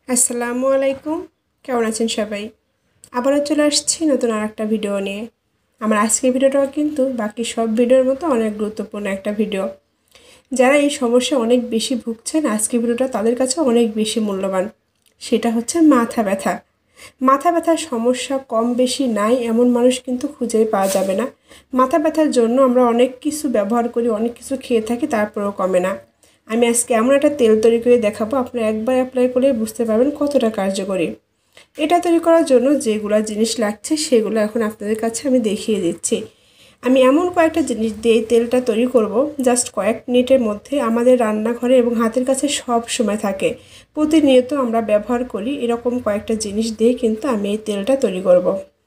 আসসালামু আলাইকুম, কেমন আছেন সবাই? আবারও চলে আসছি নতুন আরেকটা ভিডিও নিয়ে। আমার আজকের ভিডিওটাও কিন্তু বাকি সব ভিডিওর মতো অনেক গুরুত্বপূর্ণ একটা ভিডিও। যারা এই সমস্যা অনেক বেশি ভুগছেন, আজকের ভিডিওটা তাদের কাছে অনেক বেশি মূল্যবান। সেটা হচ্ছে মাথা ব্যথা। মাথা ব্যথার সমস্যা কম বেশি নাই এমন মানুষ কিন্তু খুঁজেই পাওয়া যাবে না। মাথা ব্যথার জন্য আমরা অনেক কিছু ব্যবহার করি, অনেক কিছু খেয়ে থাকি, তারপরেও কমে না। আমি আজকে এমন একটা তেল তৈরি করে দেখাবো, আপনারা একবার অ্যাপ্লাই করে বুঝতে পারবেন কতটা কার্যকরী। এটা তৈরি করার জন্য যেগুলো জিনিস লাগছে সেগুলো এখন আপনাদের কাছে আমি দেখিয়ে দিচ্ছি। আমি এমন কয়েকটা জিনিস দিয়ে এই তেলটা তৈরি করব, জাস্ট কয়েক মিনিটের মধ্যে আমাদের রান্নাঘরে এবং হাতের কাছে সব সময় থাকে, প্রতিনিয়ত আমরা ব্যবহার করি। এরকম কয়েকটা জিনিস দিয়ে কিন্তু আমি এই তেলটা তৈরি করব।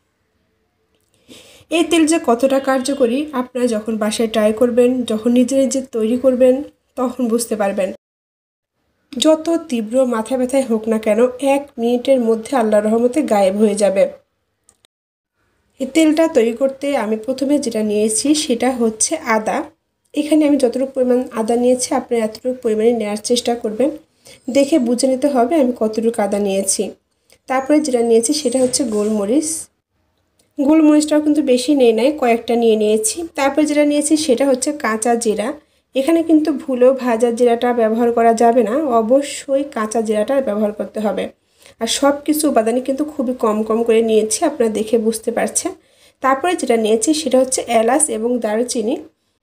এই তেল যে কতটা কার্যকরী আপনারা যখন বাসায় ট্রাই করবেন, যখন নিজে নিজে তৈরি করবেন, তখন বুঝতে পারবেন। যত তীব্র মাথা ব্যথায় হোক না কেন, 1 মিনিটের মধ্যে আল্লাহর রহমতে গায়েব হয়ে যাবে। এই তেলটা তৈরি করতে আমি প্রথমে যেটা নিয়েছি সেটা হচ্ছে আদা। এখানে আমি যতটুকু পরিমাণ আদা নিয়েছি আপনি এতটুকু পরিমাণে নেওয়ার চেষ্টা করবেন। দেখে বুঝে নিতে হবে আমি কতটুকু আদা নিয়েছি। তারপরে যেটা নিয়েছি সেটা হচ্ছে গোলমরিচ। গোলমরিচটাও কিন্তু বেশি নেই নাই, কয়েকটা নিয়েছি। তারপরে যেটা নিয়েছি সেটা হচ্ছে কাঁচা জিরা। এখানে কিন্তু ভুলেও ভাজা জিরাটা ব্যবহার করা যাবে না, অবশ্যই কাঁচা জিরাটা ব্যবহার করতে হবে। আর সব কিছু উপাদানই কিন্তু খুবই কম কম করে নিয়েছি, আপনারা দেখে বুঝতে পারছেন। তারপরে যেটা নিয়েছি সেটা হচ্ছে এলাচ এবং দারুচিনি।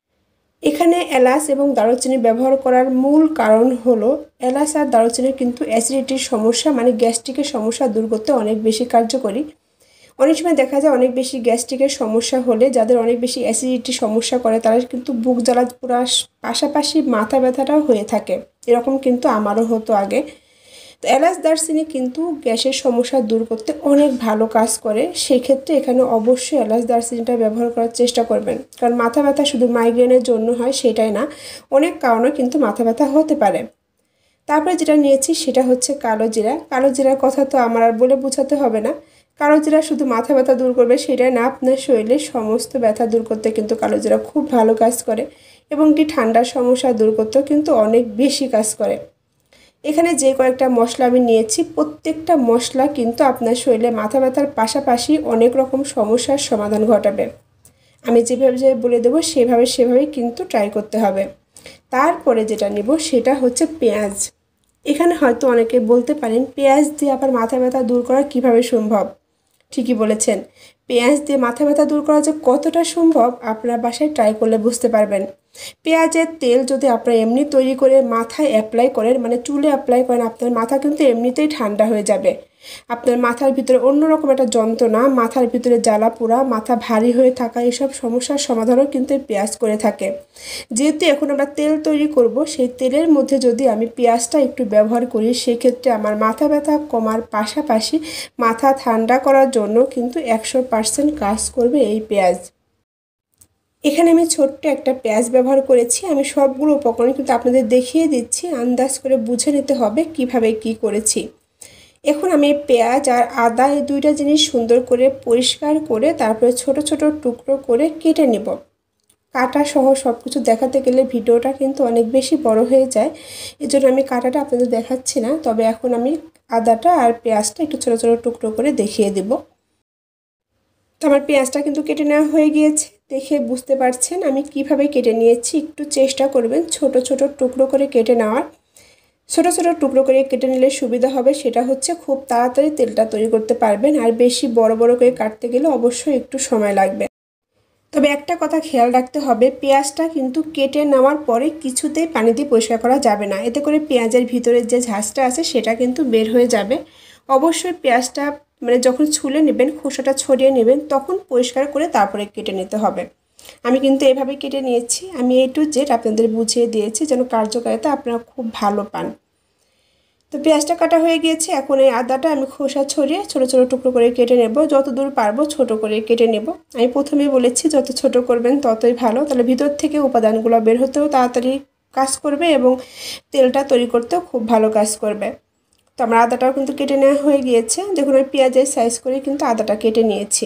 এখানে এলাচ এবং দারুচিনি ব্যবহার করার মূল কারণ হলো এলাচ আর দারুচিনি কিন্তু অ্যাসিডিটির সমস্যা মানে গ্যাস্ট্রিকের সমস্যা দূর করতে অনেক বেশি কার্যকরী। অনেক সময় দেখা যায় অনেক বেশি গ্যাস্ট্রিকের সমস্যা হলে, যাদের অনেক বেশি অ্যাসিডিটি সমস্যা করে, তারা কিন্তু বুক জ্বালা পুরা পাশাপাশি মাথা ব্যথাটাও হয়ে থাকে। এরকম কিন্তু আমারও হতো আগে। তো এলাচ দারচিনি কিন্তু গ্যাসের সমস্যা দূর করতে অনেক ভালো কাজ করে। সেই ক্ষেত্রে এখানে অবশ্যই এলাচ দারচিনিটা ব্যবহার করার চেষ্টা করবেন, কারণ মাথা ব্যথা শুধু মাইগ্রেনের জন্য হয় সেটাই না, অনেক কারণে কিন্তু মাথা ব্যথা হতে পারে। তারপরে যেটা নিয়েছি সেটা হচ্ছে কালো জিরা। কালো জিরার কথা তো আমার আর বলে বোঝাতে হবে না। কালো জিরা শুধু মাথা ব্যথা দূর করবে সেটাই না, আপনার শরীরে সমস্ত ব্যথা দূর করতে কিন্তু কালো জিরা খুব ভালো কাজ করে, এবং কি ঠান্ডার সমস্যা দূর করতেও কিন্তু অনেক বেশি কাজ করে। এখানে যে কয়েকটা মশলা আমি নিয়েছি, প্রত্যেকটা মশলা কিন্তু আপনার শরীরে মাথা ব্যথার পাশাপাশি অনেক রকম সমস্যার সমাধান ঘটাবে। আমি যেভাবে বলে দেবো সেভাবেই কিন্তু ট্রাই করতে হবে। তারপরে যেটা নিব সেটা হচ্ছে পেঁয়াজ। এখানে হয়তো অনেকে বলতে পারেন পেঁয়াজ দিয়ে আবার মাথা ব্যথা দূর করা কিভাবে সম্ভব? ঠিকই বলেছেন, পেঁয়াজ দিয়ে মাথা ব্যথা দূর করা যে কতটা সম্ভব আপনার বাসায় ট্রাই করলে বুঝতে পারবেন। পেঁয়াজের তেল যদি আপনারা এমনি তৈরি করে মাথায় অ্যাপ্লাই করেন, মানে চুলে অ্যাপ্লাই করেন, আপনার মাথা কিন্তু এমনিতেই ঠান্ডা হয়ে যাবে। আপনার মাথার ভিতরে অন্যরকম একটা যন্ত্রণা, মাথার ভিতরে জ্বালা পোড়া, মাথা ভারী হয়ে থাকা, এসব সমস্যার সমাধানও কিন্তু পেঁয়াজ করে থাকে। যেহেতু এখন আমরা তেল তৈরি করব, সেই তেলের মধ্যে যদি আমি পেঁয়াজটা একটু ব্যবহার করি, সেক্ষেত্রে আমার মাথা ব্যথা কমার পাশাপাশি মাথা ঠান্ডা করার জন্য কিন্তু 100% কাজ করবে এই পেঁয়াজ। এখানে আমি ছোট্ট একটা পেঁয়াজ ব্যবহার করেছি। আমি সবগুলো উপকরণ কিন্তু আপনাদের দেখিয়ে দিচ্ছি, আন্দাজ করে বুঝে নিতে হবে কিভাবে কি করেছি। এখন আমি পেঁয়াজ আর আদা এই দুইটা জিনিস সুন্দর করে পরিষ্কার করে তারপরে ছোট ছোট টুকরো করে কেটে নেব। কাটা সহ সব কিছু দেখাতে গেলে ভিডিওটা কিন্তু অনেক বেশি বড় হয়ে যায়, এজন্য আমি কাটাটা আপনাদের দেখাচ্ছি না। তবে এখন আমি আদাটা আর পেঁয়াজটা একটু ছোট ছোট টুকরো করে দেখিয়ে দেব। তো আমার পেঁয়াজটা কিন্তু কেটে নেওয়া হয়ে গিয়েছে, দেখে বুঝতে পারছেন আমি কিভাবে কেটে নিয়েছি। একটু চেষ্টা করবেন ছোট ছোট টুকরো করে কেটে নেওয়ার। ছোট ছোট টুকরো করে কেটে নিলে সুবিধা হবে, সেটা হচ্ছে খুব তাড়াতাড়ি তেলটা তৈরি করতে পারবেন। আর বেশি বড় বড় করে কাটতে গেলে অবশ্যই একটু সময় লাগবে। তবে একটা কথা খেয়াল রাখতে হবে, পেঁয়াজটা কিন্তু কেটে নেওয়ার পরে কিছুতেই পানি দিয়ে পরিষ্কার করা যাবে না, এতে করে পেঁয়াজের ভিতরে যে ঝাঁজটা আছে সেটা কিন্তু বের হয়ে যাবে। অবশ্যই পেঁয়াজটা মানে যখন ছুলে নেবেন, খোসাটা ছড়িয়ে নেবেন, তখন পরিষ্কার করে তারপরে কেটে নিতে হবে। আমি কিন্তু এভাবে কেটে নিয়েছি। আমি A to Z আপনাদের বুঝিয়ে দিয়েছি যেন কার্যকারিতা আপনারা খুব ভালো পান। তো পেঁয়াজটা কাটা হয়ে গিয়েছে, এখন এই আদাটা আমি খোসা ছড়িয়ে ছোট ছোট টুকরো করে কেটে নেব। যতদূর পারবো ছোট করে কেটে নেব। আমি প্রথমেই বলেছি যত ছোট করবেন ততই ভালো, তাহলে ভিতর থেকে উপাদানগুলো বের হতেও তাড়াতাড়ি কাজ করবে এবং তেলটা তৈরি করতেও খুব ভালো কাজ করবে। তো আমার আদাটাও কিন্তু কেটে নেওয়া হয়ে গিয়েছে। দেখুন আমি পেঁয়াজের সাইজ করে কিন্তু আদাটা কেটে নিয়েছি।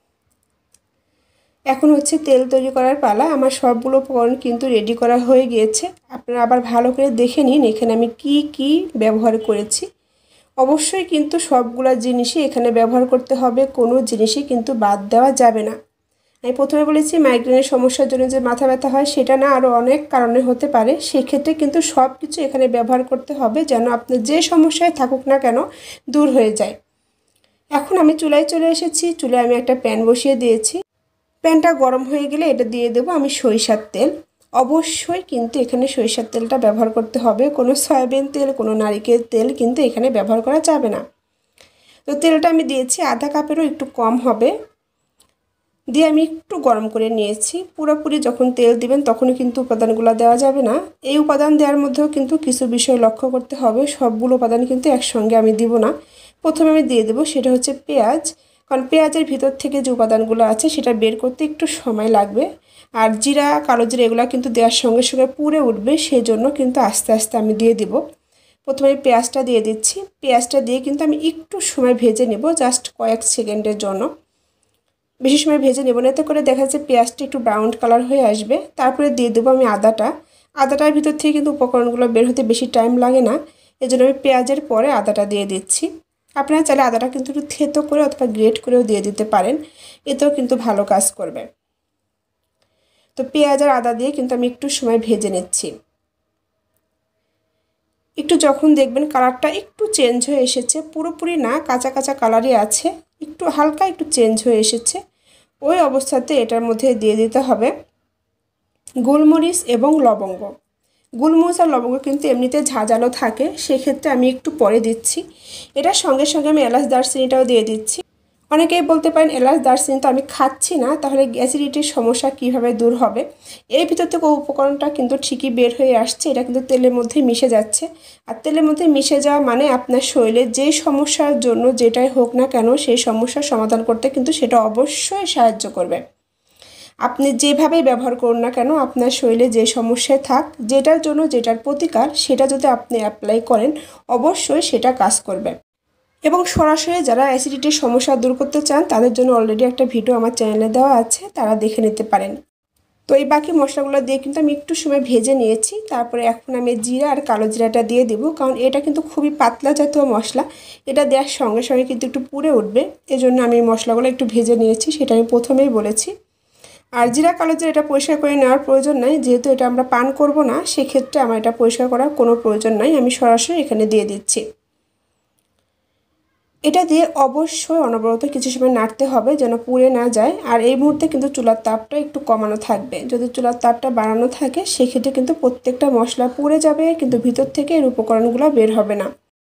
এখন হচ্ছে তেল তৈরি করার পালা। আমার সবগুলো উপকরণ কিন্তু রেডি করা হয়ে গিয়েছে। আপনারা আবার ভালো করে দেখে নিন এখানে আমি কি কি ব্যবহার করেছি। অবশ্যই কিন্তু সবগুলা জিনিসই এখানে ব্যবহার করতে হবে, কোনো জিনিসই কিন্তু বাদ দেওয়া যাবে না। আমি প্রথমে বলেছি মাইগ্রেনের সমস্যার জন্য যে মাথা ব্যথা হয় সেটা না, আরও অনেক কারণে হতে পারে। সেক্ষেত্রে কিন্তু সব কিছু এখানে ব্যবহার করতে হবে যেন আপনার যে সমস্যায় থাকুক না কেন দূর হয়ে যায়। এখন আমি চুলায় চলে এসেছি। চুলায় আমি একটা প্যান বসিয়ে দিয়েছি। প্যানটা গরম হয়ে গেলে এটা দিয়ে দেবো আমি সরিষার তেল। অবশ্যই কিন্তু এখানে সরিষার তেলটা ব্যবহার করতে হবে, কোনো সয়াবিন তেল, কোনো নারকেল তেল কিন্তু এখানে ব্যবহার করা যাবে না। তো তেলটা আমি দিয়েছি আধা কাপেরও একটু কম হবে, দিয়ে আমি একটু গরম করে নিয়েছি। পুরোপুরি যখন তেল দিবেন তখনই কিন্তু উপাদানগুলো দেওয়া যাবে না। এই উপাদান দেওয়ার মধ্যেও কিন্তু কিছু বিষয় লক্ষ্য করতে হবে, সবগুলো উপাদান কিন্তু একসঙ্গে আমি দিব না। প্রথমে আমি দিয়ে দেবো সেটা হচ্ছে পেঁয়াজ, কারণ পেঁয়াজের ভিতর থেকে যে উপাদানগুলো আছে সেটা বের করতে একটু সময় লাগবে। আর জিরা, কালো জিরা এগুলো কিন্তু দেওয়ার সঙ্গে সঙ্গে পুড়ে উঠবে, সেই জন্য কিন্তু আস্তে আস্তে আমি দিয়ে দিব। প্রথমে আমি পেঁয়াজটা দিয়ে দিচ্ছি। পেঁয়াজটা দিয়ে কিন্তু আমি একটু সময় ভেজে নেব, জাস্ট কয়েক সেকেন্ডের জন্য, বেশি সময় ভেজে নেব না। এতে করে দেখা যাচ্ছে পেঁয়াজটা একটু ব্রাউন কালার হয়ে আসবে। তারপরে দিয়ে দেবো আমি আদাটার ভিতর থেকে কিন্তু উপকরণগুলো বের হতে বেশি টাইম লাগে না, এজন্য আমি পেঁয়াজের পরে আদাটা দিয়ে দিচ্ছি। আপনারা চাইলে আদাটা কিন্তু একটু থেতো করে অথবা গ্রেট করেও দিয়ে দিতে পারেন, এতেও কিন্তু ভালো কাজ করবে। তো পেঁয়াজ আর আদা দিয়ে কিন্তু আমি একটু সময় ভেজে নিচ্ছি। একটু যখন দেখবেন কালারটা একটু চেঞ্জ হয়ে এসেছে, পুরোপুরি না, কাঁচা কাঁচা কালারই আছে, একটু হালকা একটু চেঞ্জ হয়ে এসেছে, ওই অবস্থাতে এটার মধ্যে দিয়ে দিতে হবে গোলমরিচ এবং লবঙ্গ। গোলমরিচ আর লবঙ্গ কিন্তু এমনিতে ঝাঁঝালো থাকে, সেক্ষেত্রে আমি একটু পরে দিচ্ছি। এটার সঙ্গে সঙ্গে আমি এলাচ দারচিনিটাও দিয়ে দিচ্ছি। অনেকেই বলতে পারেন এলাচ দারচিনি তো আমি খাচ্ছি না, তাহলে অ্যাসিডিটির সমস্যা কিভাবে দূর হবে? এর ভিতর থেকে উপকরণটা কিন্তু ঠিকই বের হয়ে আসছে, এটা কিন্তু তেলের মধ্যে মিশে যাচ্ছে। আর তেলের মধ্যে মিশে যাওয়া মানে আপনার শরীরে যে সমস্যার জন্য যেটাই হোক না কেন সেই সমস্যার সমাধান করতে কিন্তু সেটা অবশ্যই সাহায্য করবে। আপনি যেভাবেই ব্যবহার করুন না কেন, আপনার শরীরে যে সমস্যায় থাক, যেটার জন্য যেটার প্রতিকার, সেটা যদি আপনি অ্যাপ্লাই করেন অবশ্যই সেটা কাজ করবে। এবং সরাসরি যারা অ্যাসিডিটির সমস্যা দূর করতে চান তাদের জন্য অলরেডি একটা ভিডিও আমার চ্যানেলে দেওয়া আছে, তারা দেখে নিতে পারেন। তো এই বাকি মশলাগুলো দিয়ে কিন্তু আমি একটু সময় ভেজে নিয়েছি। তারপরে এখন আমি জিরা আর কালো জিরাটা দিয়ে দেবো, কারণ এটা কিন্তু খুবই পাতলা জাতীয় মশলা, এটা দেওয়ার সঙ্গে সঙ্গে কিন্তু একটু পুড়ে উঠবে, এজন্য আমি মশলাগুলো একটু ভেজে নিয়েছি, সেটা আমি প্রথমেই বলেছি। আর জিরা, কালো জিরা এটা পরিষ্কার করে নেওয়ার প্রয়োজন নাই, যেহেতু এটা আমরা পান করব না, সেক্ষেত্রে আমার এটা পরিষ্কার করার কোনো প্রয়োজন নাই, আমি সরাসরি এখানে দিয়ে দিচ্ছি। এটা দিয়ে অবশ্যই অনবরত কিছু সময় নাড়তে হবে যেন পুড়ে না যায়। আর এই মুহূর্তে কিন্তু চুলার তাপটা একটু কমানো থাকবে, যদি চুলার তাপটা বাড়ানো থাকে সেক্ষেত্রে কিন্তু প্রত্যেকটা মশলা পুড়ে যাবে, কিন্তু ভিতর থেকে এর উপকরণগুলো বের হবে না।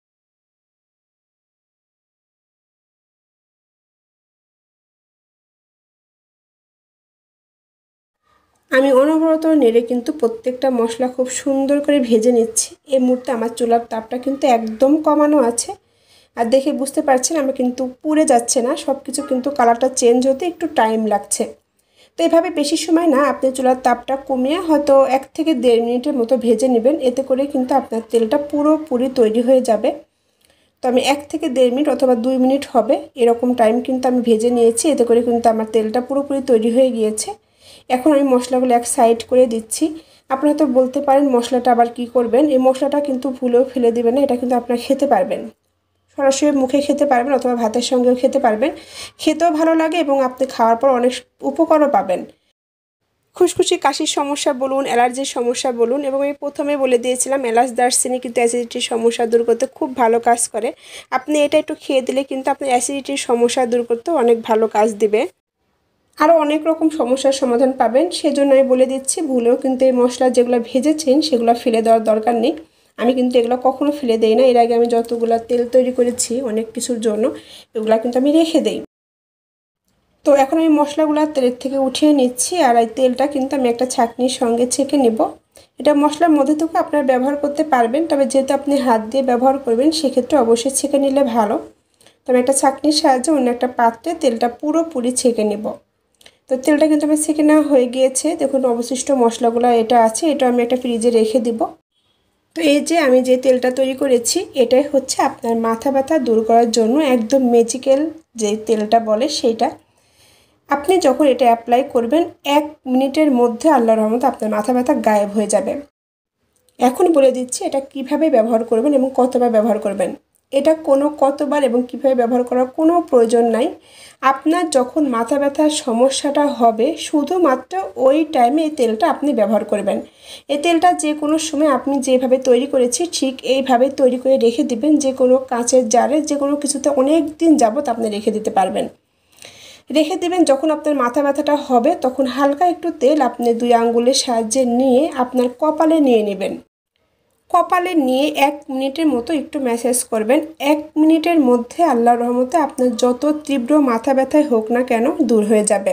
আমি অনবরত নেড়ে কিন্তু প্রত্যেকটা মশলা খুব সুন্দর করে ভেজে নিচ্ছি। এই মুহূর্তে আমার চুলার তাপটা কিন্তু একদম কমানো আছে, আর দেখে বুঝতে পারছেন আমি কিন্তু পুড়ে যাচ্ছে না, সব কিছু কিন্তু কালারটা চেঞ্জ হতে একটু টাইম লাগছে। তো এভাবে বেশি সময় না, আপনি চুলার তাপটা কমিয়ে হয়তো 1 থেকে 1.5 মিনিটের মতো ভেজে নেবেন, এতে করে কিন্তু আপনার তেলটা পুরোপুরি তৈরি হয়ে যাবে। তো আমি 1 থেকে 1.5 মিনিট অথবা 2 মিনিট হবে এরকম টাইম কিন্তু আমি ভেজে নিয়েছি, এতে করে কিন্তু আমার তেলটা পুরোপুরি তৈরি হয়ে গিয়েছে। এখন আমি মশলাগুলো এক সাইড করে দিচ্ছি। আপনারা তো বলতে পারেন মশলাটা আবার কি করবেন? এই মশলাটা কিন্তু ভুলেও ফেলে দিবেন না, এটা কিন্তু আপনারা খেতে পারবেন, সরাসরি মুখে খেতে পারবেন অথবা ভাতের সঙ্গেও খেতে পারবেন, খেতেও ভালো লাগে এবং আপনি খাওয়ার পর অনেক উপকারও পাবেন। খুশখুশি কাশির সমস্যা বলুন, অ্যালার্জির সমস্যা বলুন, এবং আমি প্রথমে বলে দিয়েছিলাম এলাচ দারচিনি কিন্তু অ্যাসিডিটির সমস্যা দূর করতে খুব ভালো কাজ করে। আপনি এটা একটু খেয়ে দিলে কিন্তু আপনার অ্যাসিডিটির সমস্যা দূর করতে অনেক ভালো কাজ দিবে। আরও অনেক রকম সমস্যার সমাধান পাবেন, সেজন্য আমি বলে দিচ্ছি ভুলেও কিন্তু এই মশলা যেগুলো ভেজেছেন সেগুলো ফেলে দেওয়ার দরকার নেই। আমি কিন্তু এগুলো কখনো ফেলে দেই না, এর আগে আমি যতগুলো তেল তৈরি করেছি অনেক কিছুর জন্য এগুলো কিন্তু আমি রেখে দেই। তো এখন আমি মশলাগুলো তেলের থেকে উঠিয়ে নিচ্ছি, আর এই তেলটা কিন্তু আমি একটা ছাঁকনির সঙ্গে ছেঁকে নেব। এটা মশলার মধ্যে থেকে আপনারা ব্যবহার করতে পারবেন, তবে যেহেতু আপনি হাত দিয়ে ব্যবহার করবেন সেক্ষেত্রে অবশ্যই ছেঁকে নিলে ভালো। তবে একটা ছাঁকনির সাহায্যে অন্য একটা পাত্রে তেলটা পুরোপুরি ছেঁকে নেব। তো তেলটা কিন্তু আমার ছেঁকে নেওয়া হয়ে গিয়েছে। দেখুন অবশিষ্ট মশলাগুলো এটা আছে, এটা আমি একটা ফ্রিজে রেখে দিব। তো এই যে আমি যে তেলটা তৈরি করেছি এটাই হচ্ছে আপনার মাথা ব্যথা দূর করার জন্য একদম ম্যাজিক্যাল যে তেলটা বলে সেইটা। আপনি যখন এটা অ্যাপ্লাই করবেন 1 মিনিটের মধ্যে আল্লাহর রহমতে আপনার মাথা ব্যথা গায়েব হয়ে যাবে। এখন বলে দিচ্ছি এটা কিভাবে ব্যবহার করবেন এবং কতবার ব্যবহার করবেন। এটা কতবার এবং কীভাবে ব্যবহার করার কোনো প্রয়োজন নাই। আপনার যখন মাথা ব্যথার সমস্যাটা হবে শুধুমাত্র ওই টাইমে এই তেলটা আপনি ব্যবহার করবেন। এই তেলটা যে কোনো সময় আপনি যেভাবে তৈরি করেছি ঠিক এইভাবে তৈরি করে রেখে দিবেন, যে কোনো কাঁচের জারে যে কোনো কিছুতে অনেক দিন যাবত আপনি রেখে দিতে পারবেন। রেখে দিবেন, যখন আপনার মাথা ব্যথাটা হবে তখন হালকা একটু তেল আপনি 2 আঙ্গুলের সাহায্যে নিয়ে আপনার কপালে নিয়ে নেবেন। কপালে নিয়ে 1 মিনিটের মতো একটু ম্যাসাজ করবেন। 1 মিনিটের মধ্যে আল্লাহর রহমতে আপনার যত তীব্র মাথা ব্যথায় হোক না কেন দূর হয়ে যাবে।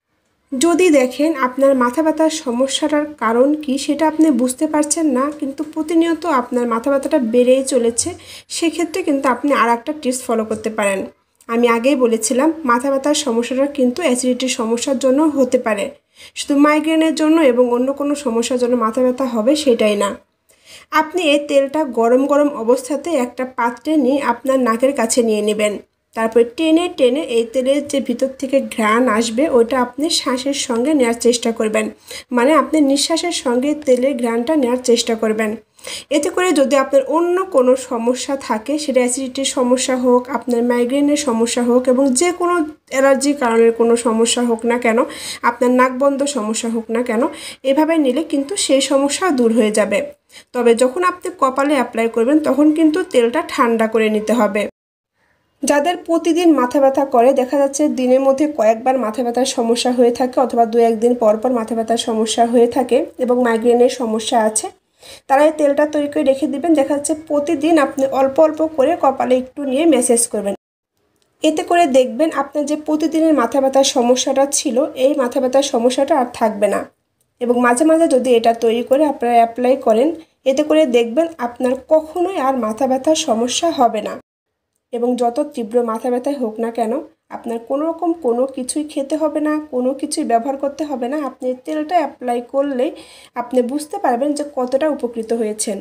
যদি দেখেন আপনার মাথা ব্যথার সমস্যাটার কারণ কি সেটা আপনি বুঝতে পারছেন না, কিন্তু প্রতিনিয়ত আপনার মাথা ব্যথাটা বেড়েই চলেছে, সেক্ষেত্রে কিন্তু আপনি আর একটা টিপস ফলো করতে পারেন। আমি আগেই বলেছিলাম মাথা ব্যথার সমস্যাটা কিন্তু অ্যাসিডিটির সমস্যার জন্য হতে পারে, শুধু মাইগ্রেনের জন্য এবং অন্য কোনো সমস্যার জন্য মাথা ব্যথা হবে সেটাই না। আপনি এই তেলটা গরম গরম অবস্থাতে একটা পাত্রে নিয়ে আপনার নাকের কাছে নিয়ে নেবেন। তারপরে টেনে টেনে এই তেলের যে ভিতর থেকে ঘ্রাণ আসবে ওইটা আপনি শ্বাসের সঙ্গে নেওয়ার চেষ্টা করবেন, মানে আপনি নিঃশ্বাসের সঙ্গে তেলের ঘ্রাণটা নেওয়ার চেষ্টা করবেন। এতে করে যদি আপনার অন্য কোনো সমস্যা থাকে, সেটা অ্যাসিডিটির সমস্যা হোক, আপনার মাইগ্রেনের সমস্যা হোক এবং যে কোনো অ্যালার্জির কারণের কোনো সমস্যা হোক না কেন, আপনার নাকবন্ধ সমস্যা হোক না কেন, এভাবে নিলে কিন্তু সেই সমস্যা দূর হয়ে যাবে। তবে যখন আপনি কপালে অ্যাপ্লাই করবেন তখন কিন্তু তেলটা ঠান্ডা করে নিতে হবে। যাদের প্রতিদিন মাথা ব্যথা করে, দেখা যাচ্ছে দিনের মধ্যে কয়েকবার মাথা ব্যথার সমস্যা হয়ে থাকে অথবা 2-1 দিন পর পর মাথা ব্যথার সমস্যা হয়ে থাকে এবং মাইগ্রেনের সমস্যা আছে, তারা এই তেলটা তৈরি করে রেখে দিবেন। দেখা যাচ্ছে প্রতিদিন আপনি অল্প অল্প করে কপালে একটু নিয়ে ম্যাসাজ করবেন। এতে করে দেখবেন আপনার যে প্রতিদিনের মাথা ব্যথার সমস্যাটা ছিল এই মাথা ব্যথার সমস্যাটা আর থাকবে না। এবং মাঝে মাঝে যদি এটা তৈরি করে আপনারা অ্যাপ্লাই করেন, এতে করে দেখবেন আপনার কখনোই আর মাথা ব্যথার সমস্যা হবে না। এবং যত তীব্র মাথা ব্যথাই হোক না কেন, আপনার কোনো কিছুই খেতে হবে না, কোনো কিছুই ব্যবহার করতে হবে না। আপনি তেলটা অ্যাপ্লাই করলেই আপনি বুঝতে পারবেন যে কতটা উপকৃত হয়েছেন।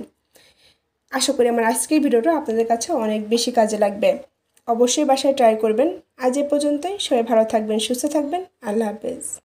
আশা করি আমার আজকের ভিডিওটা আপনাদের কাছে অনেক বেশি কাজে লাগবে। অবশ্যই বাসায় ট্রাই করবেন। আজ এ পর্যন্তই। সবাই ভালো থাকবেন, সুস্থ থাকবেন। আল্লাহ হাফেজ।